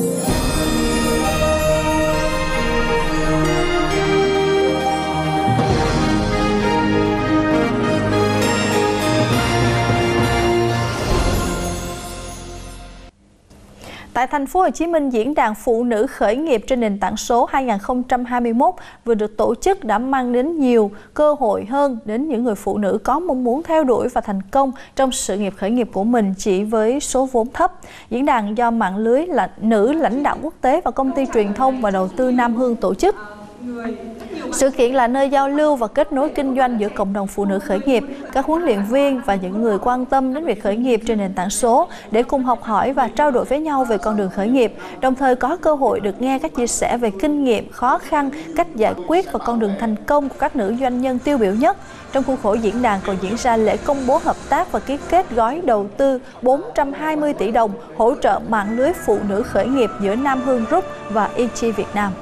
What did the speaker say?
Tại thành phố Hồ Chí Minh, diễn đàn Phụ nữ khởi nghiệp trên nền tảng số 2021 vừa được tổ chức đã mang đến nhiều cơ hội hơn đến những người phụ nữ có mong muốn theo đuổi và thành công trong sự nghiệp khởi nghiệp của mình chỉ với số vốn thấp. Diễn đàn do mạng lưới nữ lãnh đạo quốc tế và công ty truyền thông và đầu tư Nam Hương tổ chức. Sự kiện là nơi giao lưu và kết nối kinh doanh giữa cộng đồng phụ nữ khởi nghiệp, các huấn luyện viên và những người quan tâm đến việc khởi nghiệp trên nền tảng số để cùng học hỏi và trao đổi với nhau về con đường khởi nghiệp, đồng thời có cơ hội được nghe các chia sẻ về kinh nghiệm, khó khăn, cách giải quyết và con đường thành công của các nữ doanh nhân tiêu biểu nhất. Trong khuôn khổ diễn đàn còn diễn ra lễ công bố hợp tác và ký kết gói đầu tư 420 tỷ đồng hỗ trợ mạng lưới phụ nữ khởi nghiệp giữa Nam Hương Group và EG Việt Nam.